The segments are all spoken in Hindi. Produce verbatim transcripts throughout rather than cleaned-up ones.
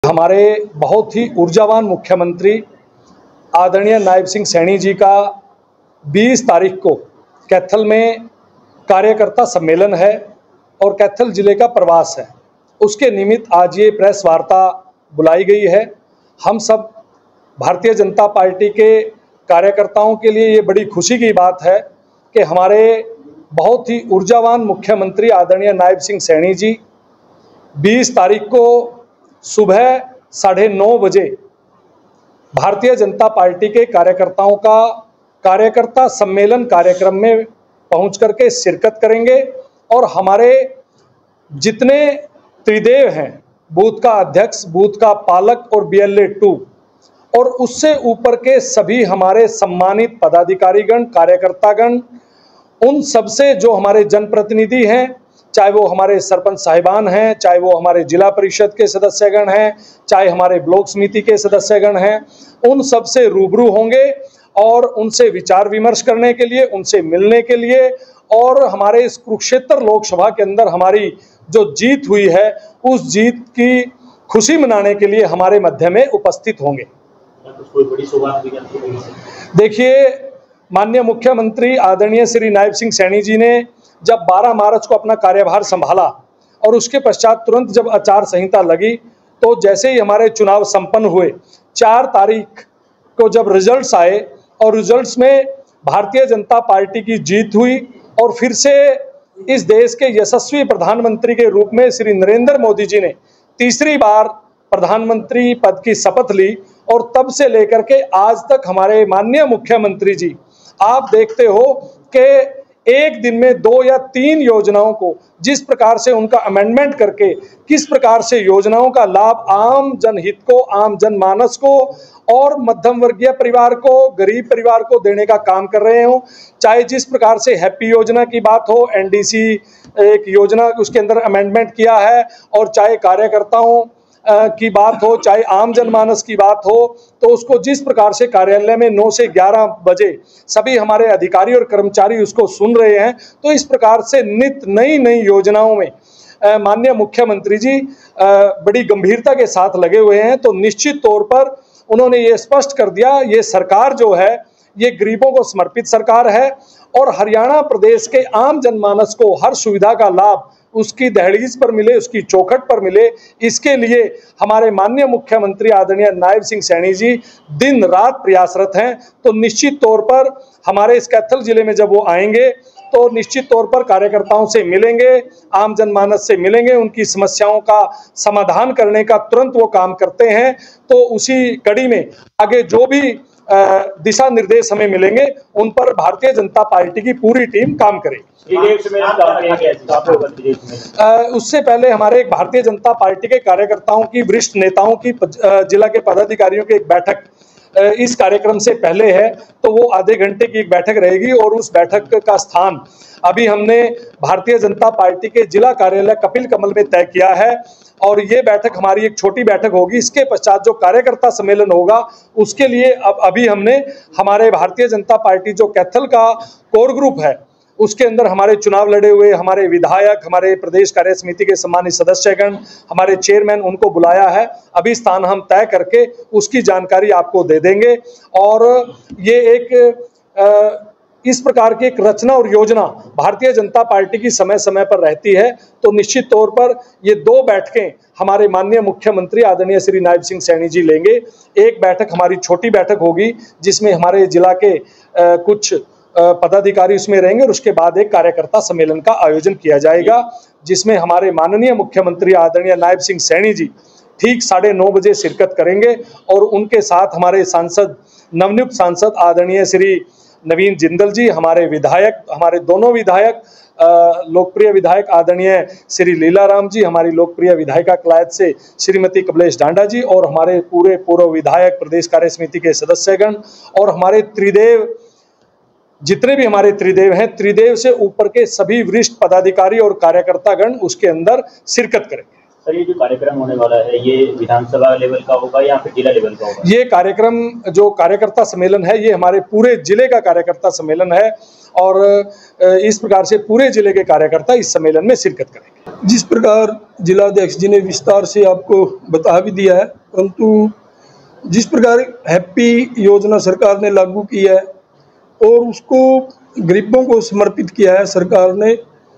हमारे बहुत ही ऊर्जावान मुख्यमंत्री आदरणीय नायब सिंह सैनी जी का बीस तारीख को कैथल में कार्यकर्ता सम्मेलन है और कैथल जिले का प्रवास है। उसके निमित्त आज ये प्रेस वार्ता बुलाई गई है। हम सब भारतीय जनता पार्टी के कार्यकर्ताओं के लिए ये बड़ी खुशी की बात है कि हमारे बहुत ही ऊर्जावान मुख्यमंत्री आदरणीय नायब सिंह सैनी जी बीस तारीख को सुबह साढ़े नौ बजे भारतीय जनता पार्टी के कार्यकर्ताओं का कार्यकर्ता सम्मेलन कार्यक्रम में पहुंच करके शिरकत करेंगे और हमारे जितने त्रिदेव हैं, बूथ का अध्यक्ष, बूथ का पालक और बी एल ए टू और उससे ऊपर के सभी हमारे सम्मानित पदाधिकारीगण, कार्यकर्तागण, उन सबसे जो हमारे जनप्रतिनिधि हैं, चाहे वो हमारे सरपंच साहिबान हैं, चाहे वो हमारे जिला परिषद के सदस्यगण हैं, चाहे हमारे ब्लॉक समिति के सदस्यगण हैं, उन सब से रूबरू होंगे और उनसे विचार विमर्श करने के लिए, उनसे मिलने के लिए और हमारे इस कुरुक्षेत्र लोकसभा के अंदर हमारी जो जीत हुई है उस जीत की खुशी मनाने के लिए हमारे मध्य में उपस्थित होंगे। देखिए, माननीय मुख्यमंत्री आदरणीय श्री नायब सिंह सैनी जी ने जब बारह मार्च को अपना कार्यभार संभाला और उसके पश्चात तुरंत जब आचार संहिता लगी तो जैसे ही हमारे चुनाव संपन्न हुए, चार तारीख को जब रिजल्ट्स आए और रिजल्ट्स में भारतीय जनता पार्टी की जीत हुई और फिर से इस देश के यशस्वी प्रधानमंत्री के रूप में श्री नरेंद्र मोदी जी ने तीसरी बार प्रधानमंत्री पद की शपथ ली और तब से लेकर के आज तक हमारे माननीय मुख्यमंत्री जी, आप देखते हो कि एक दिन में दो या तीन योजनाओं को जिस प्रकार से उनका अमेंडमेंट करके किस प्रकार से योजनाओं का लाभ आम जनहित को, आम जनमानस को और मध्यम वर्गीय परिवार को, गरीब परिवार को देने का काम कर रहे हो। चाहे जिस प्रकार से हैप्पी योजना की बात हो, एन डी सी एक योजना उसके अंदर अमेंडमेंट किया है, और चाहे कार्यकर्ताओं की बात हो, चाहे आम जनमानस की बात हो, तो उसको जिस प्रकार से कार्यालय में नौ से ग्यारह बजे सभी हमारे अधिकारी और कर्मचारी उसको सुन रहे हैं, तो इस प्रकार से नित नई नई योजनाओं में माननीय मुख्यमंत्री जी बड़ी गंभीरता के साथ लगे हुए हैं। तो निश्चित तौर पर उन्होंने ये स्पष्ट कर दिया, ये सरकार जो है ये गरीबों को समर्पित सरकार है और हरियाणा प्रदेश के आम जनमानस को हर सुविधा का लाभ उसकी दहलीज पर मिले, उसकी चौखट पर मिले, इसके लिए हमारे माननीय मुख्यमंत्री आदरणीय नायब सिंह सैनी जी दिन रात प्रयासरत हैं। तो निश्चित तौर पर हमारे इस कैथल जिले में जब वो आएंगे तो निश्चित तौर पर कार्यकर्ताओं से मिलेंगे, आम जनमानस से मिलेंगे, उनकी समस्याओं का समाधान करने का तुरंत वो काम करते हैं। तो उसी कड़ी में आगे जो भी दिशा निर्देश हमें मिलेंगे उन पर भारतीय जनता पार्टी की पूरी टीम काम करेगी। उससे पहले हमारे एक भारतीय जनता पार्टी के कार्यकर्ताओं की, वरिष्ठ नेताओं की, जिला के पदाधिकारियों की एक बैठक इस कार्यक्रम से पहले है, तो वो आधे घंटे की एक बैठक रहेगी और उस बैठक का स्थान अभी हमने भारतीय जनता पार्टी के जिला कार्यालय कपिल कमल में तय किया है और ये बैठक हमारी एक छोटी बैठक होगी। इसके पश्चात जो कार्यकर्ता सम्मेलन होगा उसके लिए अब अभी हमने हमारे भारतीय जनता पार्टी जो कैथल का कोर ग्रुप है उसके अंदर हमारे चुनाव लड़े हुए हमारे विधायक, हमारे प्रदेश कार्य समिति के सम्मानित सदस्यगण, हमारे चेयरमैन, उनको बुलाया है। अभी स्थान हम तय करके उसकी जानकारी आपको दे देंगे और ये एक आ, इस प्रकार की एक रचना और योजना भारतीय जनता पार्टी की समय समय पर रहती है। तो निश्चित तौर पर ये दो बैठकें हमारे माननीय मुख्यमंत्री आदरणीय श्री नायब सिंह सैनी जी लेंगे। एक बैठक हमारी छोटी बैठक होगी जिसमें हमारे जिला के आ, कुछ पदाधिकारी उसमें रहेंगे और उसके बाद एक कार्यकर्ता सम्मेलन का आयोजन किया जाएगा जिसमें हमारे माननीय मुख्यमंत्री आदरणीय नायब सिंह सैनी जी ठीक साढ़े नौ बजे शिरकत करेंगे और उनके साथ हमारे सांसद, नवनियुक्त सांसद आदरणीय श्री नवीन जिंदल जी, हमारे विधायक, हमारे दोनों विधायक, लोकप्रिय विधायक आदरणीय श्री लीलाराम जी, हमारी लोकप्रिय विधायिका कलायत से श्रीमती कमलेश डांडा जी और हमारे पूरे पूर्व विधायक, प्रदेश कार्य समिति के सदस्यगण और हमारे त्रिदेव, जितने भी हमारे त्रिदेव हैं, त्रिदेव से ऊपर के सभी वरिष्ठ पदाधिकारी और कार्यकर्तागण उसके अंदर शिरकत करेंगे। सर, ये जो कार्यक्रम होने वाला है ये विधानसभा लेवल का होगा या फिर जिला लेवल का होगा? ये कार्यक्रम जो कार्यकर्ता सम्मेलन है ये हमारे पूरे जिले का कार्यकर्ता सम्मेलन है और इस प्रकार से पूरे जिले के कार्यकर्ता इस सम्मेलन में शिरकत करेंगे। जिस प्रकार जिलाध्यक्ष जी ने विस्तार से आपको बता भी दिया है, परंतु जिस प्रकार हैप्पी योजना सरकार ने लागू की है और उसको गरीबों को समर्पित किया है सरकार ने,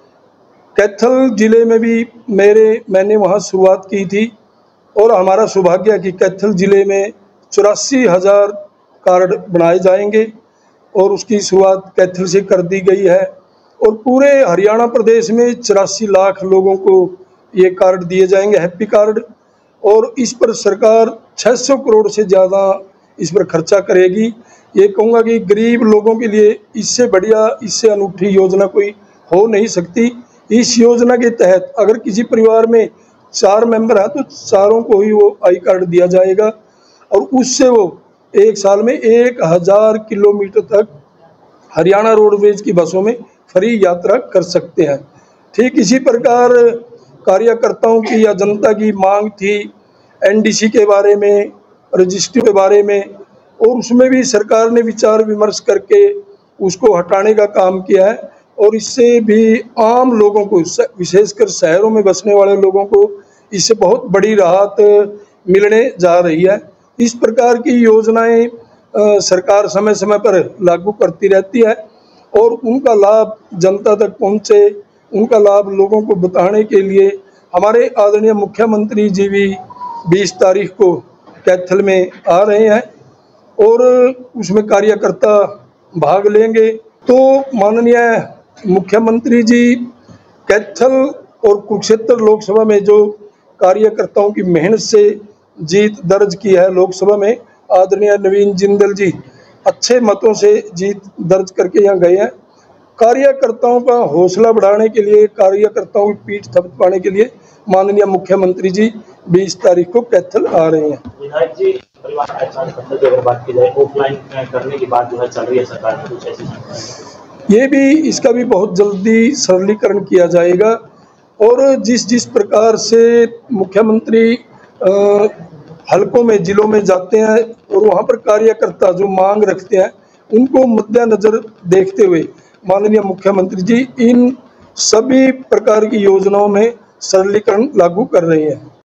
कैथल जिले में भी मेरे मैंने वहाँ शुरुआत की थी और हमारा सौभाग्य है कि कैथल जिले में चौरासी हज़ार कार्ड बनाए जाएंगे और उसकी शुरुआत कैथल से कर दी गई है और पूरे हरियाणा प्रदेश में चौरासी लाख लोगों को ये कार्ड दिए जाएंगे, हैप्पी कार्ड। और इस पर सरकार छह सौ करोड़ से ज़्यादा इस पर खर्चा करेगी। ये कहूँगा कि गरीब लोगों के लिए इससे बढ़िया, इससे अनूठी योजना कोई हो नहीं सकती। इस योजना के तहत अगर किसी परिवार में चार मेंबर हैं तो चारों को ही वो आई कार्ड दिया जाएगा और उससे वो एक साल में एक हज़ार किलोमीटर तक हरियाणा रोडवेज की बसों में फ्री यात्रा कर सकते हैं। ठीक इसी प्रकार कार्यकर्ताओं की या जनता की मांग थी एनडीसी के बारे में, रजिस्ट्री के बारे में, और उसमें भी सरकार ने विचार विमर्श करके उसको हटाने का काम किया है और इससे भी आम लोगों को, विशेषकर शहरों में बसने वाले लोगों को इससे बहुत बड़ी राहत मिलने जा रही है। इस प्रकार की योजनाएं सरकार समय समय पर लागू करती रहती है और उनका लाभ जनता तक पहुंचे, उनका लाभ लोगों को बताने के लिए हमारे आदरणीय मुख्यमंत्री जी भी बीस तारीख को कैथल में आ रहे हैं और उसमें कार्यकर्ता भाग लेंगे। तो माननीय मुख्यमंत्री जी कैथल और कुरुक्षेत्र लोकसभा में जो कार्यकर्ताओं की मेहनत से जीत दर्ज की है लोकसभा में, आदरणीय नवीन जिंदल जी अच्छे मतों से जीत दर्ज करके यहाँ गए हैं। कार्यकर्ताओं का हौसला बढ़ाने के लिए, कार्यकर्ताओं की पीठ थपथपाने के लिए माननीय मुख्यमंत्री जी बीस तारीख को कैथल आ रहे हैं। विधायक जी, परिवार आचार संहिता की अगर बात की जाए, ऑफलाइन करने की बात जो है चल रही है सरकार में, कुछ ऐसी ये भी, इसका भी बहुत जल्दी सरलीकरण किया जाएगा और जिस जिस प्रकार से मुख्यमंत्री आ, हलकों में, जिलों में जाते हैं और वहाँ पर कार्यकर्ता जो मांग रखते हैं उनको मद्देनजर देखते हुए माननीय मुख्यमंत्री जी इन सभी प्रकार की योजनाओं में सरलीकरण लागू कर रहे हैं।